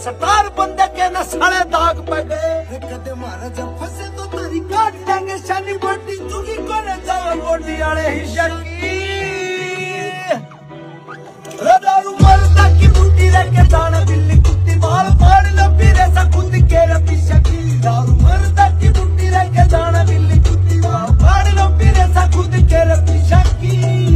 Star बंदे के न साले दाग पे गए। कदे मारा जब फंसे तो तारी काट देंगे शानी बॉडी चुकी कोने जावा बॉडी आले ही शकी। दारू मरदा की बूटी लेके जाना बिल्ली कुत्ती बाल फाड़ लो फिर ऐसा खुद के रपी शकी। दारू मरदा की बूटी लेके जाना बिल्ली कुत्ती बाल फाड़ लो फिर ऐसा खुद के रपी शकी।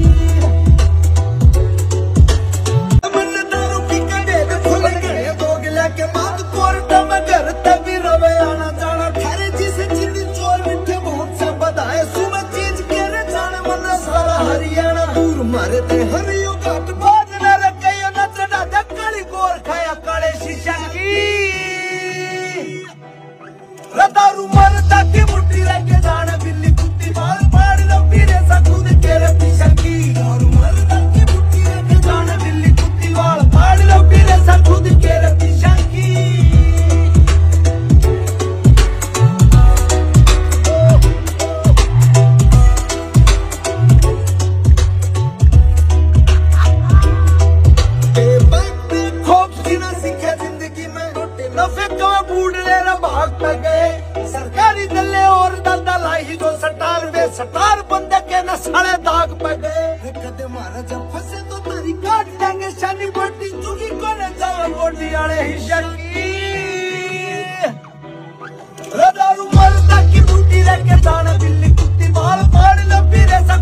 मारे ते हरियो घाट बाज न रखे यो न चढ़ा दे काली गोर खाया काले शीशा की। दारू मरदा की मुट्ठी लेके जाना बिल्ली कुत्ती बाल फाड़ लो फिर ऐसा खुद के रपी शकी। दारू मरदा की मुट्ठी लेके जाना बिल्ली कुत्ती बाल फाड़ लो फिर ऐसा खुद के रपी शकी। सरकारी दल्ले और दलाई जो सटार वे सटार बंदे के न साले दाग पे गए। कदे मारा जब फंसे तो तारी काट देंगे शानी बॉडी चुकी कोने जावा बॉडी आले ही शकी। दारू मरदा की बूटी लेके जाना बिल्ली कुत्ती बाल फाड़ लो फिर ऐसा